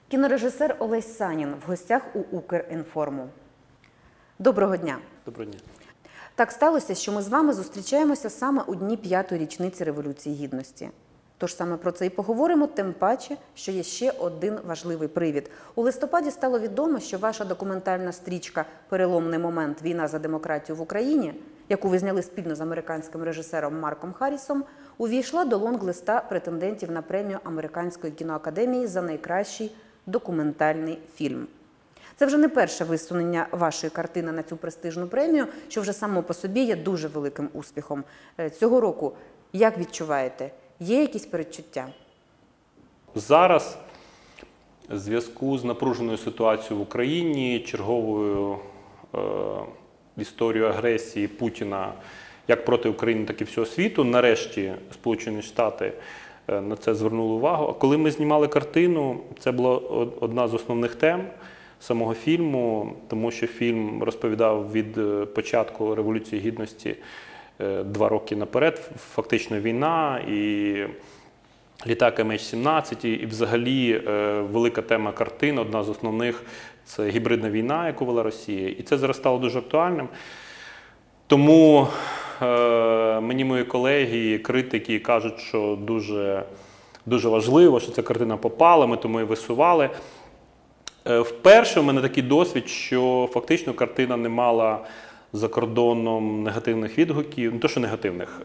Кінорежисер Олесь Санін в гостях у Укрінформу. Доброго дня. Доброго дня. Так сталося, що ми з вами зустрічаємося саме у дні 5-ї річниці Революції Гідності. Тож саме про це і поговоримо, тим паче, що є ще один важливий привід. У листопаді стало відомо, що ваша документальна стрічка «Переломний момент. Війна за демократію в Україні», яку ви зняли спільно з американським режисером Марком Харрісом, увійшла до лонг-листа претендентів на премію Американської кіноакадемії за найкращий документальний фільм. Це вже не перше висунення вашої картини на цю престижну премію, що вже само по собі є дуже великим успіхом. Цього року, як відчуваєте, є якісь передчуття? Зараз в зв'язку з напруженою ситуацією в Україні, черговою історією агресії Путіна як проти України, так і всього світу, нарешті Сполучені Штати на це звернули увагу. А коли ми знімали картину, це була одна з основних тем самого фільму, тому що фільм розповідав від початку Революції Гідності 2 роки наперед, фактично війна, і літак МН-17, і взагалі велика тема картин, одна з основних – це гібридна війна, яку вела Росія. І це зараз стало дуже актуальним. Тому мені мої колеги, критики кажуть, що дуже важливо, що ця картина попала, ми тому і висували. Вперше в мене такий досвід, що фактично картина не мала за кордоном негативних відгуків, не то що негативних.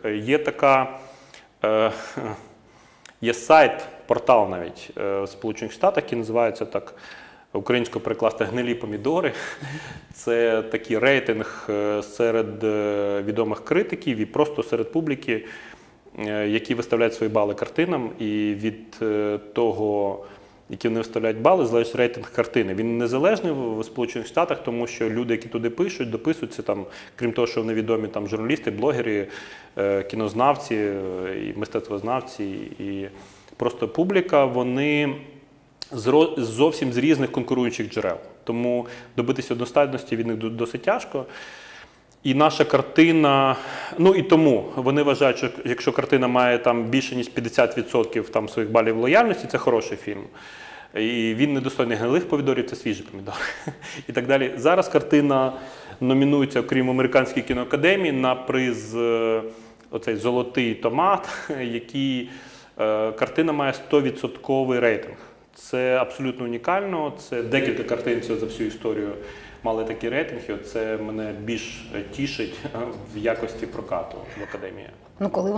Є сайт, портал навіть в Сполучених Штатах, який називається так, українською перекласти «Гнилі помідори». Це такий рейтинг серед відомих критиків і просто серед публіки, які виставляють свої бали картинам, і від того, які вони виставляють бали, залежить рейтинг картини. Він незалежний в Сполучених Штатах, тому що люди, які туди пишуть, дописуються, там, крім того, що вони відомі там, журналісти, блогери, кінознавці, і мистецтвознавці, і просто публіка, вони зовсім з різних конкуруючих джерел. Тому добитися одностайності від них досить тяжко. І наша картина, ну і тому вони вважають, що якщо картина має там більше ніж 50% там своїх балів лояльності, це хороший фільм. І він недостойний гнилих помідорів, це свіжі помідори. І так далі. Зараз картина номінується, окрім Американської кіноакадемії, на приз оцей «Золотий томат», який картина має 100% рейтинг. Це абсолютно унікально, це декілька картин за всю історію мали такі рейтинги, це мене більш тішить в якості прокату в академії. Ну, коли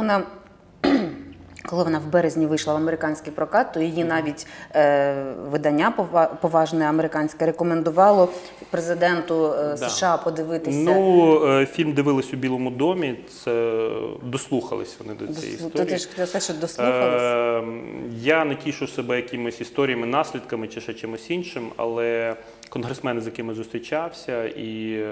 вона в березні вийшла в американський прокат, то її навіть видання поважне американське рекомендувало президенту США подивитися. Ну, фільм дивились у Білому домі, це дослухались вони до цієї історії. Ти ж казав, що дослухались? Я не тішу себе якимись історіями, наслідками чи ще чимось іншим, але конгресмени, з якими зустрічався, і,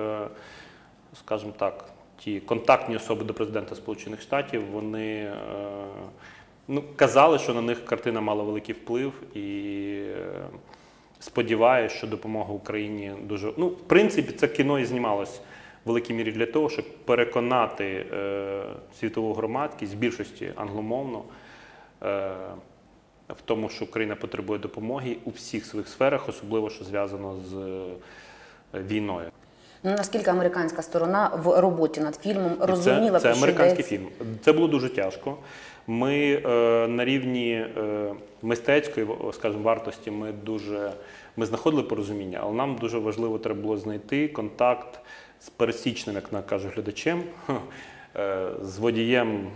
скажімо так, ті контактні особи до президента Сполучених Штатів, вони казали, що на них картина мала великий вплив, і сподіваюся, що допомога Україні дуже... Ну, в принципі, це кіно і знімалось в великій мірі для того, щоб переконати світову громадськість, більшості англомовну, в тому, що Україна потребує допомоги у всіх своїх сферах, особливо, що зв'язано з війною. Наскільки американська сторона в роботі над фільмом розуміла, це американський фільм. Це було дуже тяжко. Ми на рівні мистецької, скажімо, вартості ми знаходили порозуміння, але нам дуже важливо треба було знайти контакт з пересічним, як каже глядачем, з водієм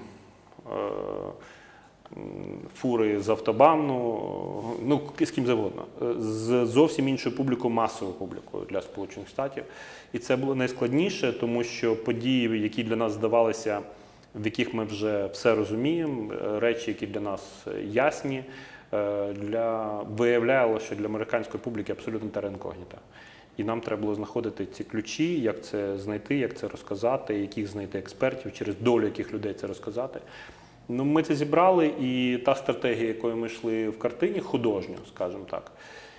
фури з автобану, ну, з ким завгодно, з зовсім іншою публікою, масовою публікою для Сполучених Штатів. І це було найскладніше, тому що події, які для нас здавалися, в яких ми вже все розуміємо, речі, які для нас ясні, виявлялося, що для американської публіки абсолютно терра інкогніта. І нам треба було знаходити ці ключі, як це знайти, як це розказати, яких знайти експертів, через долю яких людей це розказати. Ну, ми це зібрали, і та стратегія, якою ми йшли в картині, художньо, скажімо так,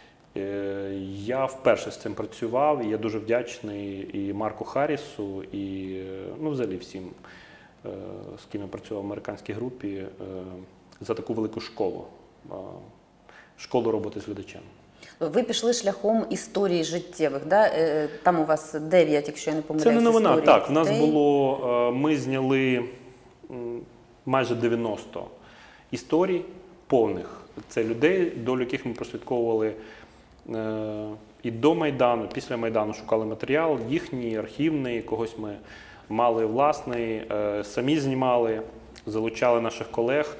я вперше з цим працював, і я дуже вдячний і Марку Харрісу, і взагалі всім, з ким я працював в американській групі, за таку велику школу школу роботи з глядачем. Ви пішли шляхом історій життєвих, да? Там у вас 9, якщо я не помиляюсь, Це не новина. історій Так, в нас дітей. було, ми зняли майже 90 історій повних. Це людей, долю яких ми прослідковували і до Майдану, після Майдану шукали матеріал, їхній, архівний, когось ми мали власний, самі знімали, залучали наших колег.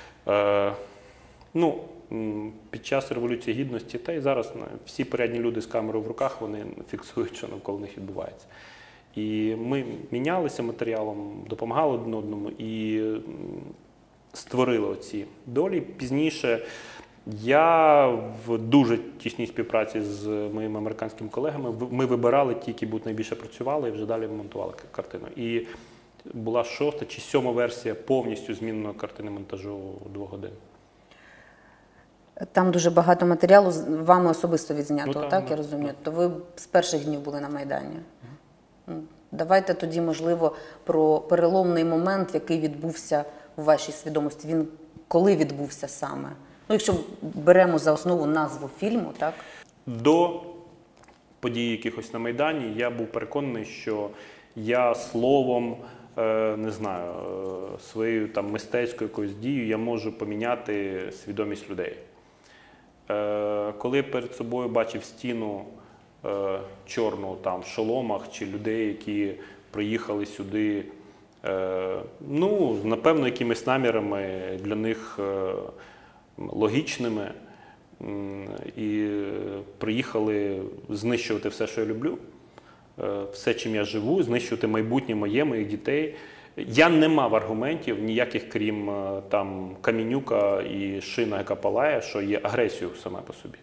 Ну, під час Революції Гідності, та й зараз всі порядні люди з камерою в руках, вони фіксують, що навколо них відбувається. І ми мінялися матеріалом, допомагали один одному і створили оці долі. Пізніше я в дуже тісній співпраці з моїми американськими колегами, ми вибирали ті, які будуть найбільше працювали, і вже далі монтували картину. І була 6-та чи 7-та версія повністю зміненої картини монтажу 2 годин. Там дуже багато матеріалу вами особисто відзнято, Ну, так, я розумію? То ви з перших днів були на Майдані. Давайте тоді, можливо, про переломний момент, який відбувся у вашій свідомості. Він коли відбувся саме? Ну, якщо беремо за основу назву фільму, так? До подій якихось на Майдані я був переконаний, що я словом, не знаю, своєю там мистецькою якоюсь дією я можу поміняти свідомість людей. Коли я перед собою бачив стіну чорну там в шоломах чи людей, які приїхали сюди, ну, напевно, якимись намірами для них логічними, і приїхали знищувати все, що я люблю, все, чим я живу, знищувати майбутнє моє, моїх дітей. Я не мав аргументів ніяких, крім там камінюка і шина, яка палає, що є агресією саме по собі.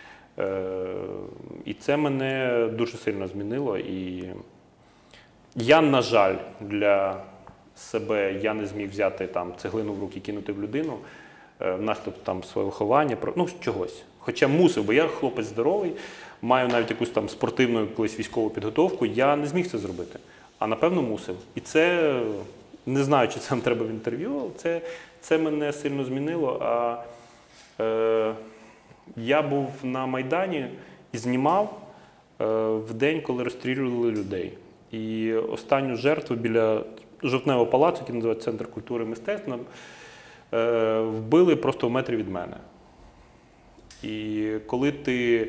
І це мене дуже сильно змінило. І я, на жаль, для себе я не зміг взяти там цеглину в руки і кинути в людину внаслідок там свого виховання, ну, чогось. Хоча мусив, бо я хлопець здоровий, маю навіть якусь там спортивну колись військову підготовку, я не зміг це зробити. А напевно мусив. І це, не знаю, чи це нам треба в інтерв'ю, але це мене сильно змінило. Я був на Майдані і знімав в день, коли розстрілювали людей. І останню жертву біля Жовтневого палацу, який називається Центр культури і мистецтв, вбили просто в метрі від мене. І коли ти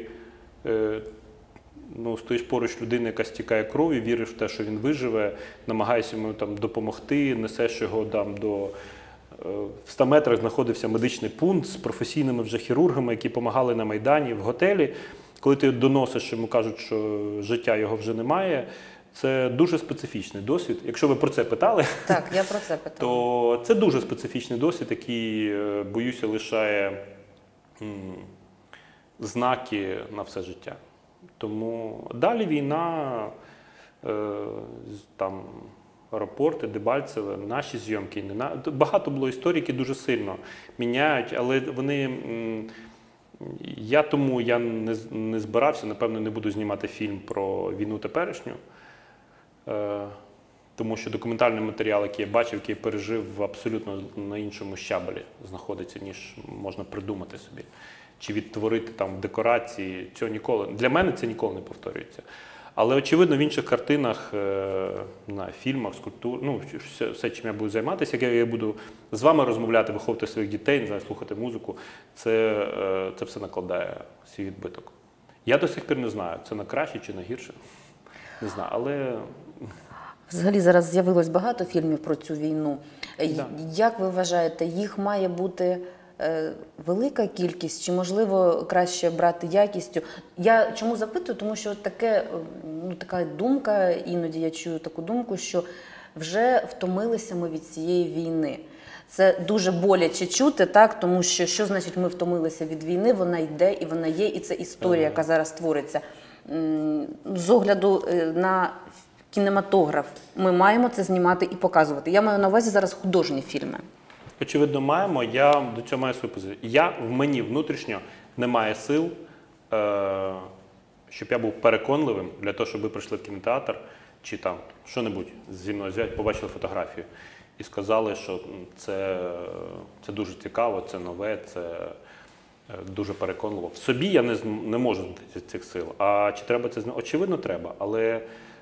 стоїш поруч людини, яка стікає кров'ю, віриш в те, що він виживе, намагаєшся йому там допомогти, несеш його там до... В 100 метрах знаходився медичний пункт з професійними вже хірургами, які допомагали на Майдані, в готелі. Коли ти доносиш, йому кажуть, що життя його вже немає, це дуже специфічний досвід. Якщо ви про це питали, так, я про це питала. То це дуже специфічний досвід, який, боюся, лишає знаки на все життя. Тому далі війна, там, аеропорти, Дебальцеве, наші зйомки. Багато було історій, які дуже сильно міняють, але вони... Я не збирався, напевно, не буду знімати фільм про війну теперішню, тому що документальний матеріал, який я бачив, який я пережив, абсолютно на іншому щабелі знаходиться, ніж можна придумати собі. Чи відтворити там декорації, цього ніколи. Для мене це ніколи не повторюється. Але, очевидно, в інших картинах, на фільмах, скульптурах, ну, все, чим я буду займатися, як я буду з вами розмовляти, виховувати своїх дітей, не знаю, слухати музику, це все накладає свій відбиток. Я до сих пір не знаю, це на краще чи на гірше, не знаю, але... Взагалі зараз з'явилось багато фільмів про цю війну. Да. Як ви вважаєте, їх має бути велика кількість, чи, можливо, краще брати якістю? Я чому запитую? Тому що така думка, іноді я чую таку думку, що вже втомилися ми від цієї війни. Це дуже боляче чути, так? Тому що значить ми втомилися від війни, вона йде і вона є, і це історія, яка зараз твориться. З огляду на кінематограф ми маємо це знімати і показувати. Я маю на увазі зараз художні фільми. Очевидно, маємо. Я до цього маю свою позицію. В мені внутрішньо немає сил, щоб я був переконливим для того, щоб ви прийшли в кінотеатр чи там що-небудь зі мною взяти, побачили фотографію і сказали, що це дуже цікаво, це нове, дуже переконливо. В собі я не можу знайти цих сил. А чи треба це знати? Очевидно, треба. Але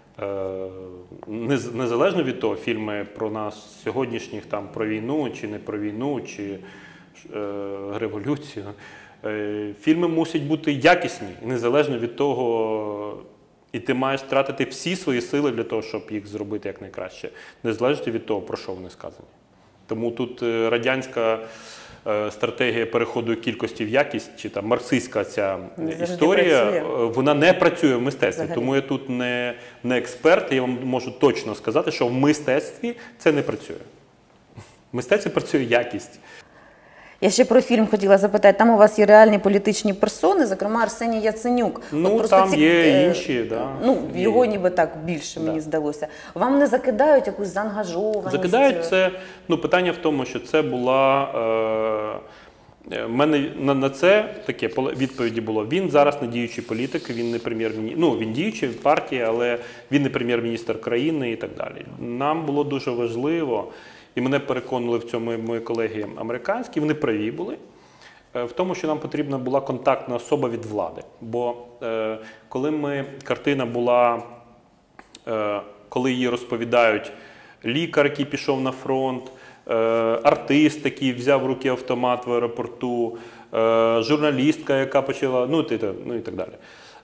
незалежно від того, фільми про нас сьогоднішніх, там, про війну, чи не про війну, чи революцію, фільми мусять бути якісні, незалежно від того, і ти маєш тратити всі свої сили для того, щоб їх зробити якнайкраще, незалежно від того, про що вони сказані. Тому тут радянська стратегія переходу кількості в якість, чи там марксистська ця історія, вона не працює в мистецтві. Взагалі. Тому я тут не експерт, я вам можу точно сказати, що в мистецтві це не працює. В мистецтві працює якість. Я ще про фільм хотіла запитати. Там у вас є реальні політичні персони, зокрема Арсеній Яценюк. Ну, там є інші, да. Ну, його ніби так більше, мені здалося. Вам не закидають якусь заангажованість? Закидають це, питання в тому, що це була, в мене на це таке відповіді було. Він зараз не діючий політик, він не прем'єр-міністр, він діючий в партії, але він не прем'єр-міністр країни і так далі. Нам було дуже важливо, і мене переконували в цьому мої колеги американські, вони праві були, в тому, що нам потрібна була контактна особа від влади. Бо коли картина була, коли її розповідають лікар, який пішов на фронт, артист, який взяв в руки автомат в аеропорту, журналістка, яка почала, і так далі.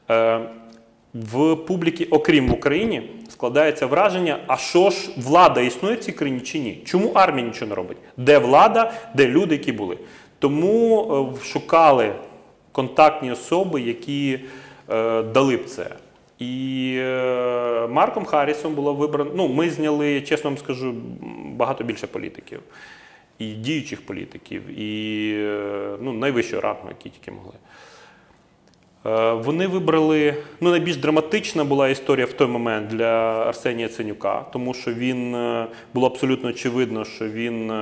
В публіці, окрім в Україні, складається враження, а що ж, влада існує в цій країні чи ні? Чому армія нічого не робить? Де влада, де люди, які були? Тому шукали контактні особи, які дали б це. І Марком Харрісом було вибрано, ми зняли, чесно вам скажу, багато більше політиків. І діючих політиків, і найвищого рангу, які тільки могли. Вони вибрали, найбільш драматична була історія в той момент для Арсенія Яценюка, тому що було абсолютно очевидно, що він,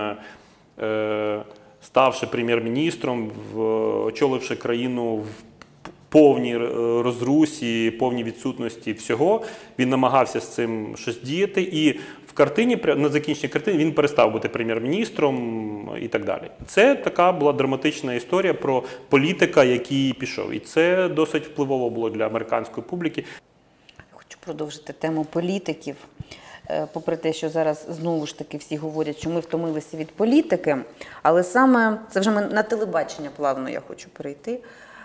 ставши прем'єр-міністром, очоливши країну в повній розрусі, повній відсутності всього, він намагався з цим щось діяти, і в картині, на закінченні картини, він перестав бути прем'єр-міністром і так далі. Це така була драматична історія про політика, який пішов. І це досить впливово було для американської публіки. Хочу продовжити тему політиків. Попри те, що зараз знову ж таки всі говорять, що ми втомилися від політики, але саме, це вже на телебачення плавно я хочу перейти,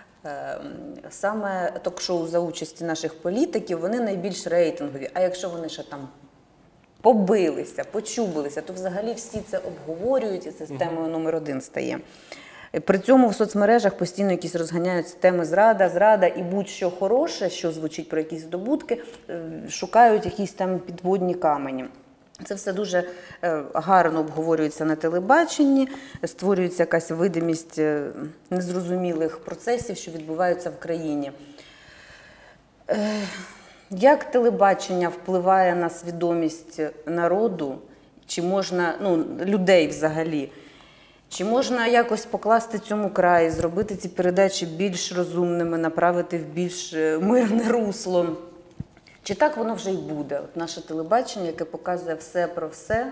саме ток-шоу за участі наших політиків, вони найбільш рейтингові. А якщо вони ще там побилися, почубилися, то взагалі всі це обговорюють, і це темою номер 1 стає. При цьому в соцмережах постійно якісь розганяються теми зрада і будь-що хороше, що звучить про якісь здобутки, шукають якісь там підводні камені. Це все дуже гарно обговорюється на телебаченні, створюється якась видимість незрозумілих процесів, що відбуваються в країні. Як телебачення впливає на свідомість народу, чи можна, людей взагалі? Чи можна якось покласти цьому край, зробити ці передачі більш розумними, направити в більш мирне русло? Чи так воно вже й буде? От наше телебачення, яке показує все про все?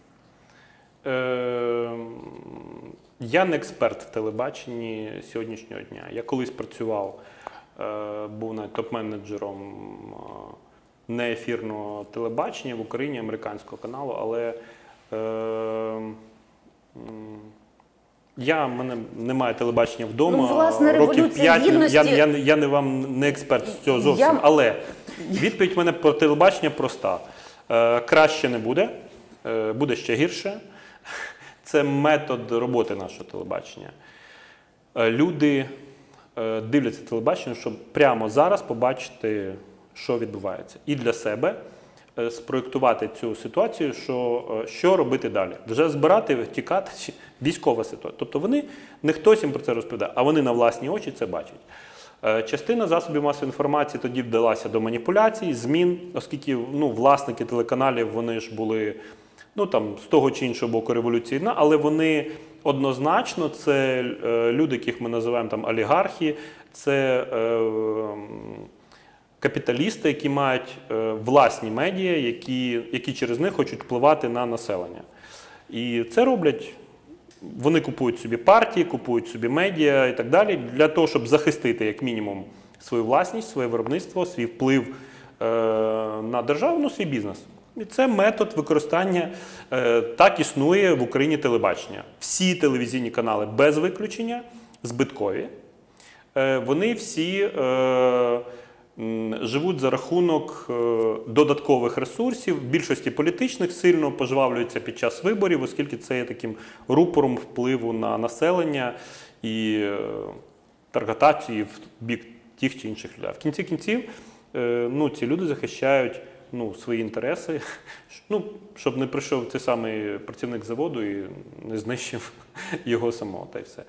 Я не експерт в телебаченні сьогоднішнього дня. Я колись працював, був навіть топ-менеджером неефірного телебачення в Україні, американського каналу, але в мене немає телебачення вдома, власне, років 5, гідності... я не експерт з цього зовсім, але відповідь в мене про телебачення проста. Краще не буде, буде ще гірше. Це метод роботи нашого телебачення. Люди дивляться телебачення, щоб прямо зараз побачити, що відбувається. І для себе спроєктувати цю ситуацію, що робити далі. Вже збирати, втікати, військова ситуація. Тобто не хтось їм про це розповідає, а вони на власні очі це бачать. Частина засобів масової інформації тоді вдалася до маніпуляцій, змін, оскільки власники телеканалів, вони ж були з того чи іншого боку революції, але вони однозначно, це люди, яких ми називаємо олігархи, це капіталісти, які мають власні медіа, які через них хочуть впливати на населення. І це роблять вони купують собі партії, купують собі медіа і так далі, для того, щоб захистити, як мінімум, свою власність, своє виробництво, свій вплив на державу, ну, свій бізнес. І це метод використання, так існує в Україні телебачення. Всі телевізійні канали без виключення збиткові. Вони всі живуть за рахунок додаткових ресурсів, в більшості політичних, сильно пожвавлюються під час виборів, оскільки це є таким рупором впливу на населення і таргетації в бік тих чи інших людей. В кінці кінців ну, ці люди захищають ну, свої інтереси, ну, щоб не прийшов цей самий працівник заводу і не знищив його самого, та й все.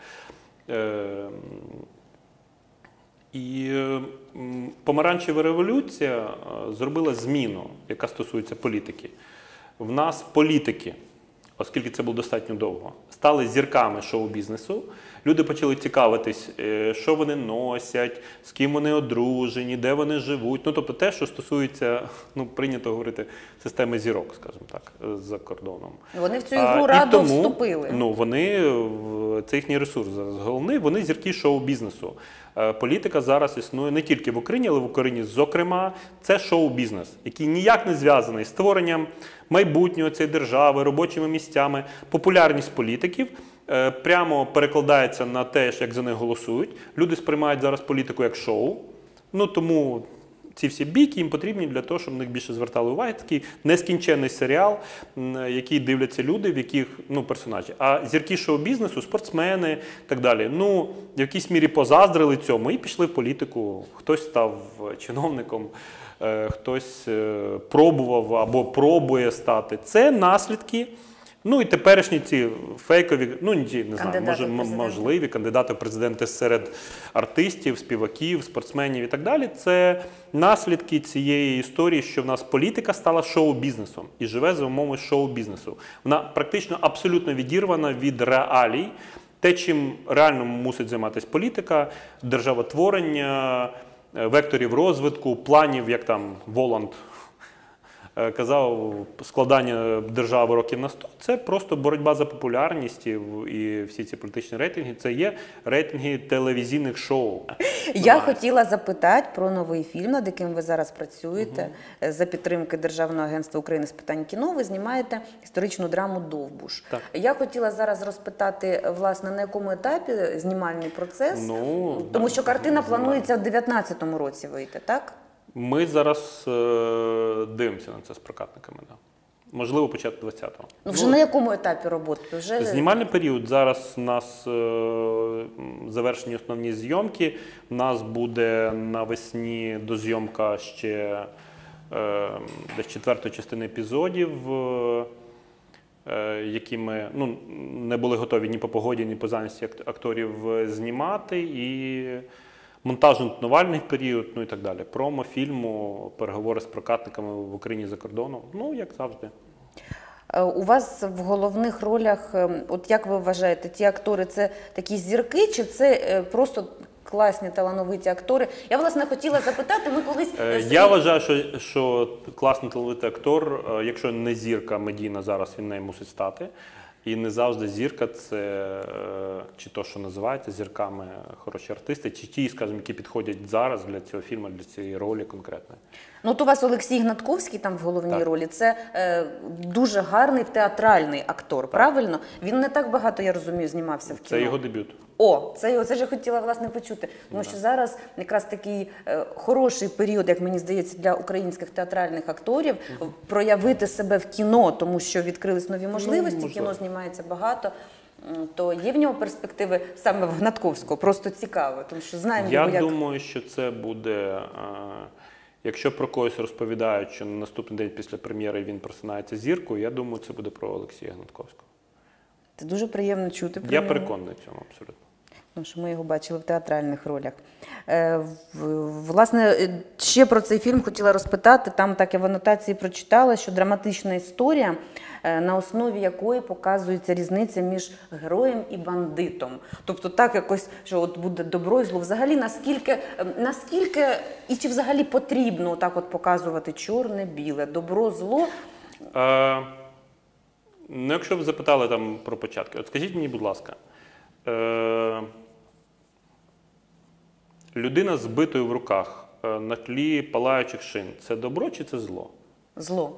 І помаранчева революція зробила зміну, яка стосується політики. В нас політики, оскільки це було достатньо довго, стали зірками шоу-бізнесу. Люди почали цікавитись, що вони носять, з ким вони одружені, де вони живуть. Ну, тобто те, що стосується, ну, прийнято говорити, системи зірок, скажімо так, за кордоном. Вони в цю ігру радо вступили. Ну, вони, це їхній ресурс зараз головний, вони зірки шоу-бізнесу. Політика зараз існує не тільки в Україні, але в Україні, зокрема, це шоу-бізнес, який ніяк не зв'язаний з створенням майбутнього цієї держави, робочими місцями. Популярність політиків прямо перекладається на те, як за них голосують. Люди сприймають зараз політику як шоу, ну тому ці всі бійки їм потрібні для того, щоб на них більше звертали увагу. Такий нескінченний серіал, який дивляться люди, в яких, ну, персонажі. А зірки шоу-бізнесу, спортсмени і так далі, ну, в якійсь мірі позаздрили цьому і пішли в політику. Хтось став чиновником, хтось пробував або пробує стати. Це наслідки. Ну і теперішні ці фейкові, ну не знаю, можливі кандидати в президенти серед артистів, співаків, спортсменів і так далі. Це наслідки цієї історії, що в нас політика стала шоу-бізнесом і живе за умовами шоу-бізнесу. Вона практично абсолютно відірвана від реалій. Те, чим реально мусить займатися політика, державотворення, векторів розвитку, планів, як там Воланд казав, складання держави років на 100, це просто боротьба за популярність і всі ці політичні рейтинги, це є рейтинги телевізійних шоу. Я хотіла запитати про новий фільм, над яким ви зараз працюєте. За підтримки Державного агентства України з питань кіно ви знімаєте історичну драму «Довбуш». Так. Я хотіла зараз розпитати, власне, на якому етапі знімальний процес, тому що картина планується в 2019 році вийти, так? Ми зараз дивимося на це з прокатниками. Да. Можливо, почати 20-го. Ну, вже на якому етапі роботи? Знімальний період. Зараз у нас завершені основні зйомки. У нас буде навесні дозйомка ще десь 4-ї частини епізодів, які ми не були готові ні по погоді, ні по зайнятості акторів знімати. І монтажно-тонувальний період, ну і так далі. Промо фільму, переговори з прокатниками в Україні за кордоном, ну, як завжди. У вас в головних ролях, от як ви вважаєте, ті актори – це такі зірки, чи це просто класні, талановиті актори? Я, власне, хотіла запитати, ми колись… Я вважаю, що класний талановитий актор, якщо не зірка медійна зараз, він нею мусить стати. І не завжди зірка – це чи то, що називається зірками хороші артисти, чи ті, скажімо, які підходять зараз для цього фільму, для цієї ролі конкретної. Ну, от у вас Олексій Гнатковський там в головній ролі. Це дуже гарний театральний актор, правильно? Він не так багато, я розумію, знімався в кіно. Це його дебют. О, це ж я хотіла, власне, почути. Тому що зараз якраз такий хороший період, як мені здається, для українських театральних акторів проявити себе в кіно, тому що відкрились нові можливості, кіно знімається багато. То є в нього перспективи саме в Гнатковського? Просто цікаво, тому що знаємо його як… Я думаю, що це буде… Якщо про когось розповідають, що на наступний день після прем'єри він просинається зіркою, я думаю, це буде про Олексія Гнатковського. Це дуже приємно чути про Я нього. переконаний в цьому абсолютно. Тому що ми його бачили в театральних ролях. Власне, ще про цей фільм хотіла розпитати. Там так я в анотації прочитала, що драматична історія, на основі якої показується різниця між героєм і бандитом. Тобто так якось, що от буде добро і зло. Взагалі, наскільки і чи взагалі потрібно так от показувати чорне-біле, добро, зло? Ну, якщо ви запитали там про початки, от скажіть мені, будь ласка, людина з битою в руках на тлі палаючих шин – це добро чи це зло? Зло.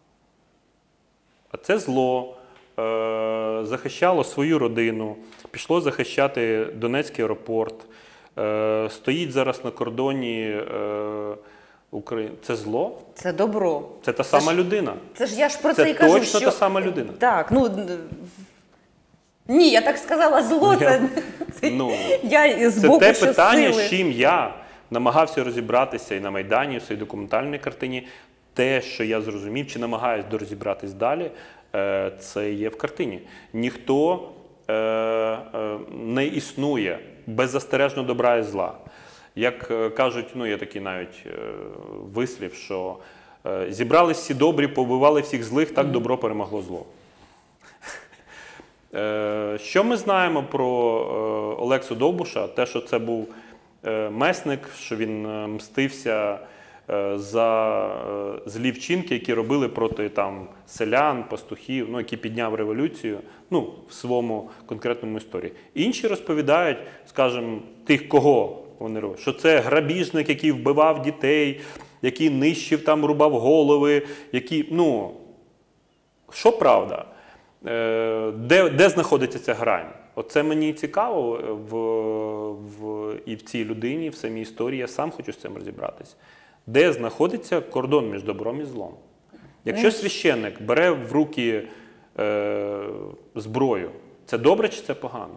А це зло захищало свою родину, пішло захищати Донецький аеропорт, стоїть зараз на кордоні України. Це зло? Це добро. Це та сама людина. Це ж я ж про Це це і кажу, точно що... та сама людина. Так, ну... Ні, я так сказала, зло, Ну, я з це боку, те що питання, сили. з чим я намагався розібратися і на Майдані, і в своїй документальній картині. Те, що я зрозумів, чи намагаюсь дорозібратись далі, це є в картині. Ніхто не існує беззастережно добра і зла. Як кажуть, ну є такий навіть вислів, що зібрались всі добрі, побивали всіх злих, так добро перемогло зло. Що ми знаємо про Олексу Довбуша? Те, що це був месник, що він мстився за злі вчинки, які робили проти там, селян, пастухів, ну, які підняв революцію, ну, в своєму конкретному історії. Інші розповідають, скажімо, тих, кого вони роблять, що це грабіжник, який вбивав дітей, який нищив, там, рубав голови, які, ну, що правда? Де знаходиться ця грань? Оце мені цікаво і в цій людині, в самій історії, я сам хочу з цим розібратись. Де знаходиться кордон між добром і злом? Якщо священник бере в руки зброю, це добре чи це погано?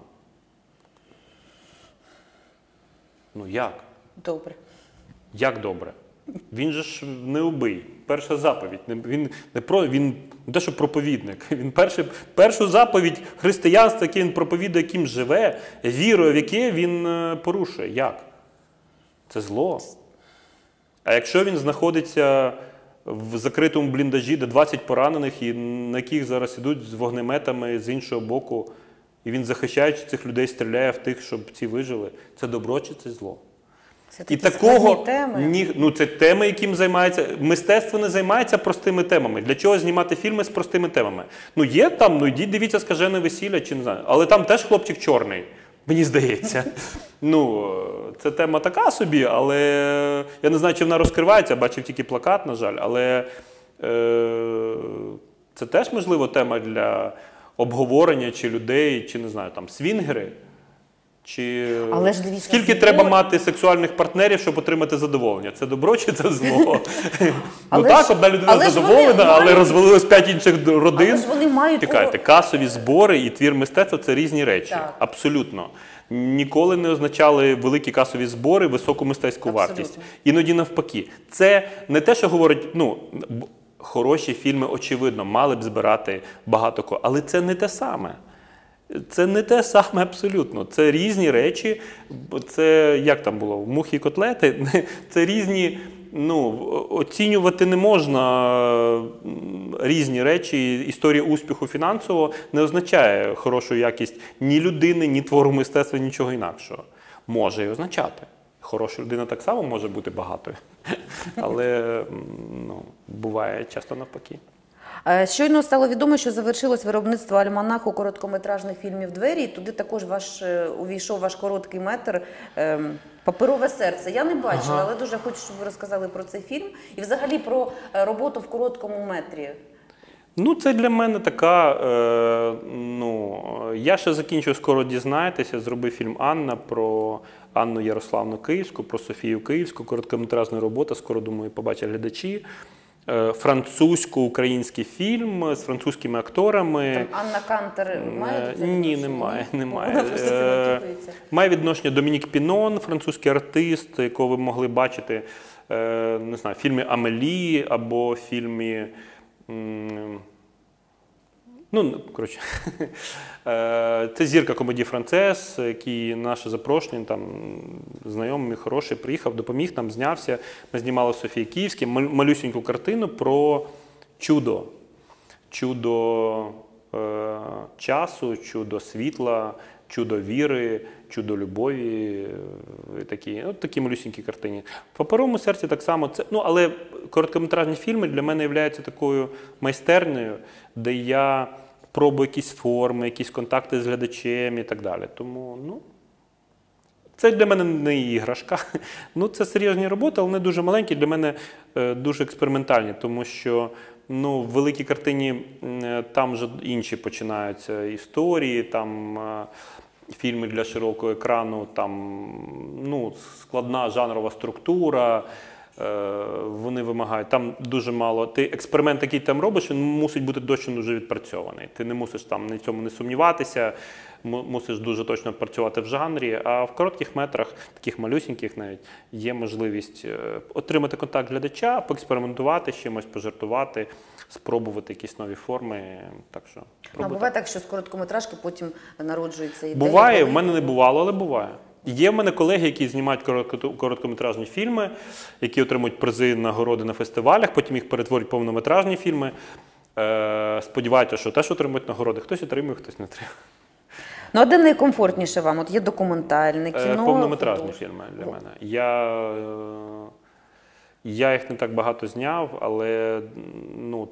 Ну як? Добре. Як добре? Він же ж не убий. Перша заповідь. Він не те, що проповідник. Він першу заповідь християнства, яку він проповідує, яким живе, вірою, в яке він порушує. Як? Це зло. А якщо він знаходиться в закритому бліндажі, де 20 поранених, і на яких зараз ідуть з вогнеметами з іншого боку, і він, захищаючи цих людей, стріляє в тих, щоб ці вижили, це добро чи це зло? Це І такі такого складні теми. ну це теми, яким займається мистецтво, не займається простими темами. Для чого знімати фільми з простими темами? Ну є там, ну йдіть, дивіться «Скажене весілля» чи не знаю. Але там теж хлопчик чорний, мені здається. Ну це тема така собі, але я не знаю, чи вона розкривається, бачив тільки плакат, на жаль, але це теж можливо тема для обговорення чи людей, чи не знаю, там свінгери. Чи Але ж дивіться, скільки треба мати сексуальних партнерів, щоб отримати задоволення? Це добро чи це зло? Ну так, одна людина задоволена, але розвалилось 5 інших родин. Але ж вони мають... Чекайте, касові збори і твір мистецтва – це різні речі. Так. Абсолютно. Ніколи не означали великі касові збори, високу мистецьку вартість. Іноді навпаки. Це не те, що говорить, ну, хороші фільми, очевидно, мали б збирати багато кого, але це не те саме. Це не те саме абсолютно. Це різні речі, це, як там було, мухи і котлети, це різні, ну, оцінювати не можна різні речі. Історія успіху фінансового не означає хорошу якість ні людини, ні твору мистецтва, нічого інакшого. Може і означати. Хороша людина так само може бути багатою, але ну, буває часто навпаки. Щойно стало відомо, що завершилось виробництво альманаху короткометражних фільмів «Двері», і туди також увійшов ваш короткий метр «Паперове серце». Я не бачила, але дуже хочу, щоб ви розказали про цей фільм і взагалі про роботу в короткому метрі. Ну, це для мене така, я ще закінчу, скоро дізнаєтеся, зробив фільм «Анна» про Анну Ярославну Київську, про Софію Київську, короткометражна робота, скоро, думаю, побачать глядачі. Французько-український фільм з французькими акторами. Там Анна Кантер має до цього Ні, відношення? немає. Має відношення Домінік Пінон, французький артист, якого ви могли бачити не знаю, в фільмі «Амелі» або в фільмі... Ну, коротше, це зірка комедії «Францез», який наше запрошення, там, знайомий, хороший, приїхав, допоміг нам, знявся. Ми знімали в Софії Київській малюсеньку картину про чудо. Чудо часу, чудо світла, чудо віри, чудо любові. Такі малюсенькі картини. В «Паперовому серці» так само. Але короткометражні фільми для мене являються такою майстернею, де я пробую якісь форми, якісь контакти з глядачем і так далі. Тому, ну, це для мене не іграшка. Ну, це серйозні роботи, але не дуже маленькі, для мене дуже експериментальні, тому що ну, в великій картині там вже інші починаються історії, там фільми для широкого екрану, там ну, складна жанрова структура, вони вимагають, там дуже мало, ти експеримент, який там робиш, він мусить бути точно дуже відпрацьований. Ти не мусиш там на цьому не сумніватися, мусиш дуже точно працювати в жанрі, а в коротких метрах, таких малюсіньких навіть, є можливість отримати контакт глядача, поекспериментувати з чимось, пожартувати, спробувати якісь нові форми. Так що, А буває так, що з короткометражки потім народжується ідея? Буває, в мене не бувало, але буває. Є в мене колеги, які знімають короткометражні фільми, які отримують призи, нагороди на фестивалях, потім їх перетворюють в повнометражні фільми. Сподіваються, що теж отримують нагороди. Хтось отримує, хтось не отримує. Ну, а де найкомфортніше вам? От є документальне кіно? Повнометражні фільми для мене. Я їх не так багато зняв, але ну,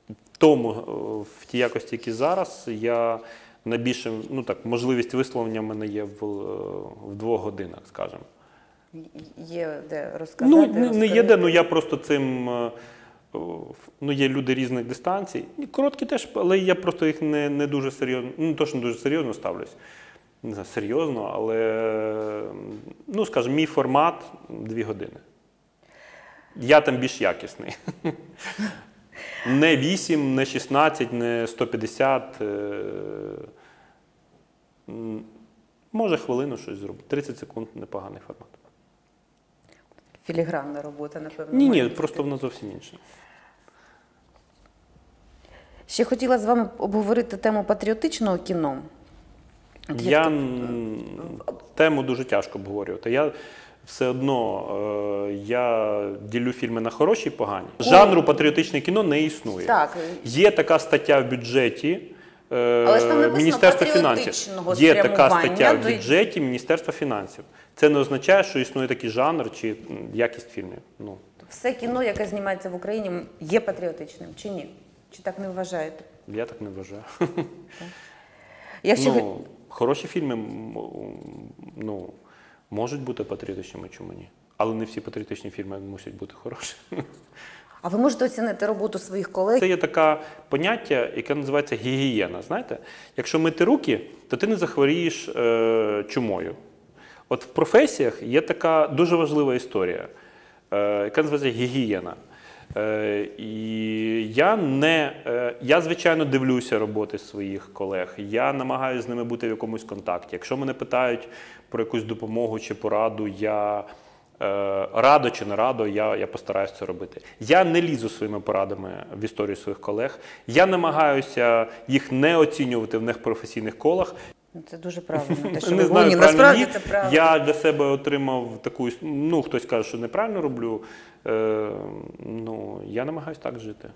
в тій якості, які зараз, я найбільше, ну так, можливість висловлення в мене є в 2 годинах, скажімо. Є де розказати? Ну, не є де, ну я просто цим, ну є люди різних дистанцій. Короткі теж, але я просто їх не дуже серйозно, ну точно дуже серйозно ставлюсь. Не знаю, серйозно, але, ну скажімо, мій формат 2 години. Я там більш якісний. Не 8, не 16, не 150. Може хвилину щось зробити. 30 секунд – непоганий формат. Філігранна робота, напевно. Ні, просто воно зовсім інше. Ще хотіла з вами обговорити тему патріотичного кіно. Тему дуже тяжко обговорювати. Я все одно я ділю фільми на хороші і погані. Жанру патріотичне кіно не існує. Так. Є така стаття в бюджеті Але ж там написано Міністерства фінансів. патріотичного Є така спрямування стаття в бюджеті Міністерства фінансів. Це не означає, що існує такий жанр чи якість фільмів. Ну. Все кіно, яке знімається в Україні, є патріотичним чи ні? Чи так не вважаєте? Я так не вважаю. Якщо... Хороші фільми ну, можуть бути патріотичними, чому ні? Але не всі патріотичні фільми мусять бути хорошими. А ви можете оцінити роботу своїх колег? Це є таке поняття, яке називається гігієна. Знаєте? Якщо мити руки, то ти не захворієш чумою. От в професіях є така дуже важлива історія, яка називається гігієна. І я, звичайно, дивлюся роботи своїх колег, я намагаюся з ними бути в якомусь контакті. Якщо мене питають про якусь допомогу чи пораду, я радо чи не радо, я постараюся це робити. Я не лізу своїми порадами в історію своїх колег, я намагаюся їх не оцінювати в непрофесійних колах. Це дуже правильно. Те, що Не ви знаю, гоні, правильно насправді ні. це правильно. Я для себе отримав таку, ну, хтось каже, що неправильно роблю, ну, я намагаюся так жити.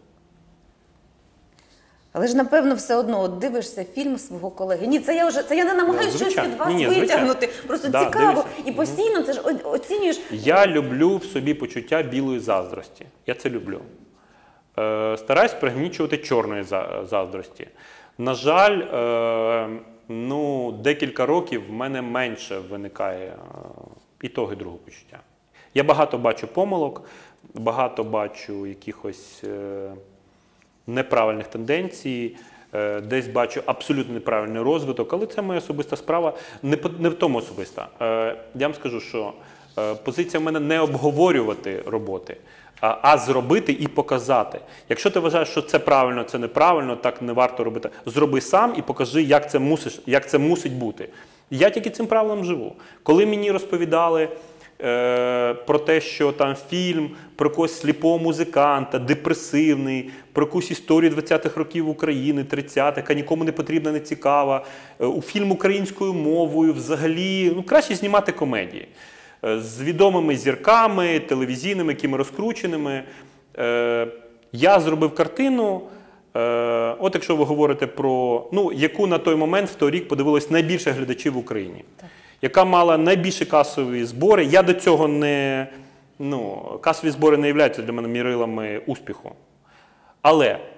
Але ж, напевно, все одно от дивишся фільм свого колеги. Ні, це я не намагаюся щось від вас звичайно. витягнути. Просто цікаво. Дивишся. І постійно це ж оцінюєш. Я люблю в собі почуття білої заздрості. Я це люблю. Стараюсь пригнічувати чорної заздрості. На жаль, ну, декілька років в мене менше виникає і того, і другого почуття. Я багато бачу помилок, багато бачу якихось неправильних тенденцій, десь бачу абсолютно неправильний розвиток, але це моя особиста справа, не в тому особиста. Я вам скажу, що позиція в мене не обговорювати роботи, а зробити і показати. Якщо ти вважаєш, що це правильно, це неправильно, так не варто робити, зроби сам і покажи, як це мусить бути. Я тільки цим правилом живу. Коли мені розповідали про те, що там фільм про якогось сліпого музиканта, депресивний, про якусь історію 20-х років України, 30-х, яка нікому не потрібна, не цікава, у фільм українською мовою, взагалі, ну, краще знімати комедії. З відомими зірками, телевізійними, якими розкрученими. Я зробив картину, от якщо ви говорите про, ну, яку на той момент, в той рік подивилось найбільше глядачів в Україні. Так. Яка мала найбільші касові збори. Я до цього не, ну, касові збори не являються для мене мірилами успіху. Але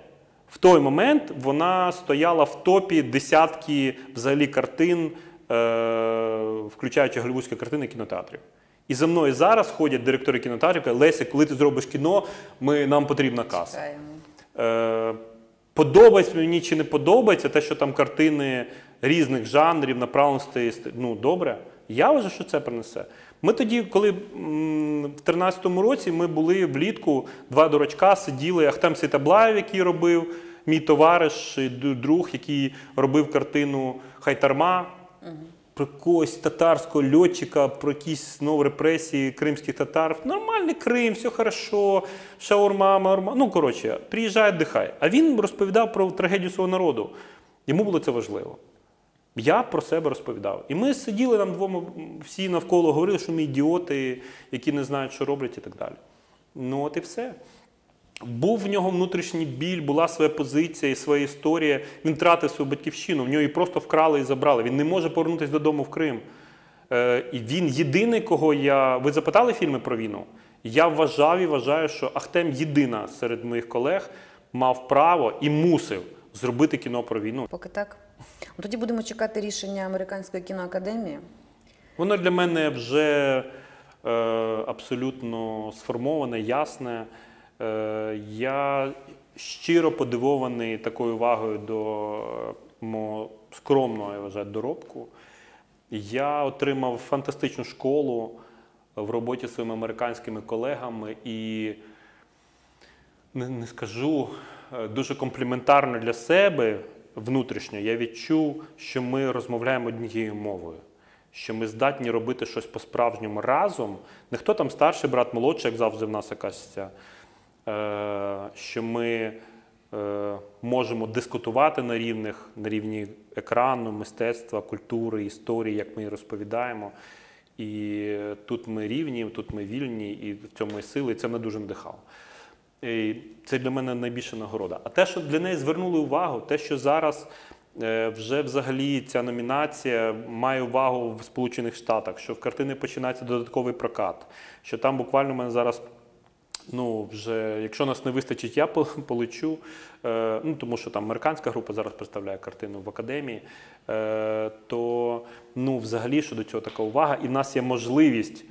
В той момент вона стояла в топі десятки взагалі картин, включаючи голлівудські картини кінотеатрів. І за мною зараз ходять директори кінотеатрів, кажуть: Леся, коли ти зробиш кіно, нам потрібна каса. Чекаємо. Подобається мені чи не подобається те, що там картини різних жанрів, направленостей, добре. Я вважаю, що це принесе. Ми тоді, коли в 2013 році ми були влітку, два дурачка сиділи, Ахтем Сейтаблаєв, який робив, мій товариш, друг, який робив картину «Хайтарма», про якогось татарського льотчика, про якісь знову репресії кримських татар. Нормальний Крим, все хорошо, шаурма, маурма. Коротше, приїжджай, віддихай. А він розповідав про трагедію свого народу. Йому було це важливо. Я про себе розповідав. І ми сиділи там двома, всі навколо говорили, що ми ідіоти, які не знають, що роблять і так далі. От і все. Був в нього внутрішній біль, була своя позиція і своя історія. Він втратив свою батьківщину, в нього її просто вкрали і забрали. Він не може повернутися додому в Крим. І він єдиний, кого я... Ви запитали фільми про війну? Я вважав і вважаю, що Ахтем єдина серед моїх колег мав право і мусив зробити кіно про війну. Поки так. Тоді будемо чекати рішення Американської кіноакадемії. Воно для мене вже абсолютно сформоване, ясне. Я щиро подивований такою увагою до мого скромного, я вважаю, доробку. Я отримав фантастичну школу в роботі зі своїми американськими колегами і, не скажу, дуже компліментарно для себе внутрішньо я відчув, що ми розмовляємо однією мовою, що ми здатні робити щось по-справжньому разом. Не хто там старший брат, молодший, як завжди в нас якась ця, що ми можемо дискутувати на рівні екрану, мистецтва, культури, історії, як ми її розповідаємо. І тут ми рівні, тут ми вільні, і в цьому є сили, і це мене дуже надихало. І це для мене найбільша нагорода. А те, що для неї звернули увагу, те, що зараз вже взагалі ця номінація має увагу в Сполучених Штатах, що в картини починається додатковий прокат, що там буквально в мене зараз, вже, якщо нас не вистачить, я полечу, тому що там американська група зараз представляє картину в академії, то, взагалі, що до цього така увага, і в нас є можливість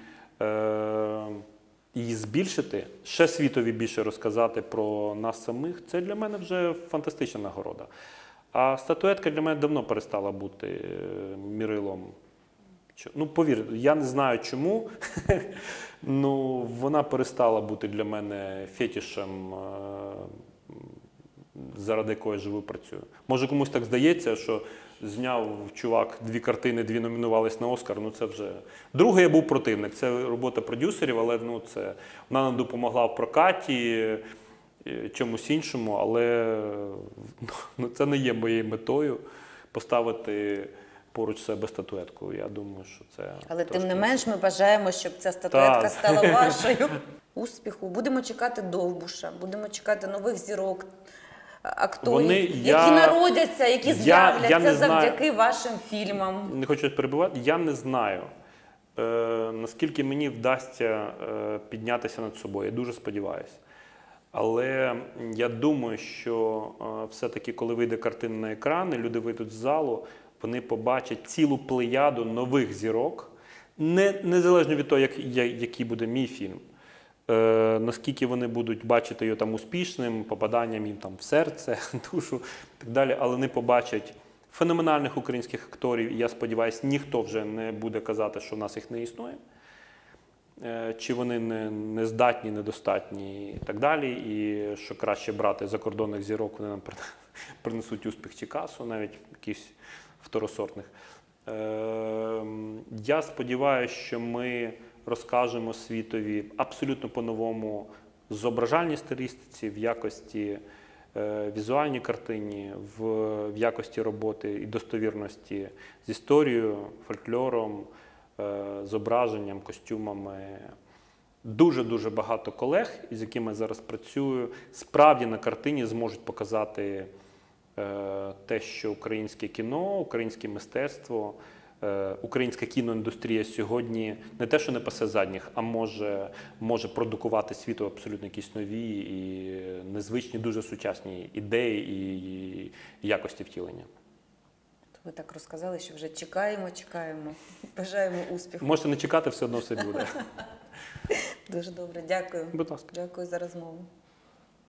її збільшити, ще світові більше розказати про нас самих, це для мене вже фантастична нагорода. А статуетка для мене давно перестала бути мірилом. Повір, я не знаю чому, вона перестала бути для мене фетішем, заради якого я живу і працюю. Може комусь так здається, що зняв чувак 2 картини, 2 номінувались на Оскар, це вже... Другий я був противник, це робота продюсерів, але вона нам допомогла в прокаті, чомусь іншому, але це не є моєю метою поставити поруч себе статуетку. Я думаю, що це... Але тим не менш ми бажаємо, щоб ця статуетка стала вашою. Успіху. Будемо чекати Довбуша, будемо чекати нових зірок, акторів, які народяться, які з'являться завдяки вашим фільмам. Не хочу перебивати. Я не знаю, наскільки мені вдасться піднятися над собою. Я дуже сподіваюся. Але я думаю, що все-таки, коли вийде картина на екрани, люди вийдуть з залу, вони побачать цілу плеяду нових зірок, незалежно від того, який буде мій фільм. Наскільки вони будуть бачити його там успішним, попаданням їм там в серце, душу і так далі, але вони побачать феноменальних українських акторів, і я сподіваюся, ніхто вже не буде казати, що в нас їх не існує, чи вони не здатні, недостатні і так далі, і що краще брати закордонних зірок, вони нам принесуть успіх чи касу, навіть якихось второсортних. Я сподіваюся, що ми розкажемо світові абсолютно по-новому зображальній стилістиці, в якості візуальній картині, в якості роботи і достовірності з історією, фольклором, зображенням, костюмами. Дуже-дуже багато колег, з якими я зараз працюю, справді на картині зможуть показати те, що українське кіно, українське мистецтво українська кіноіндустрія сьогодні не те, що не пасе задніх, а може продукувати світу абсолютно якісь нові і незвичні, дуже сучасні ідеї і якості втілення. Ви так розказали, що вже чекаємо. Бажаємо успіху. Можете не чекати, все одно все буде. Дуже добре, дякую. Будь ласка. Дякую за розмову.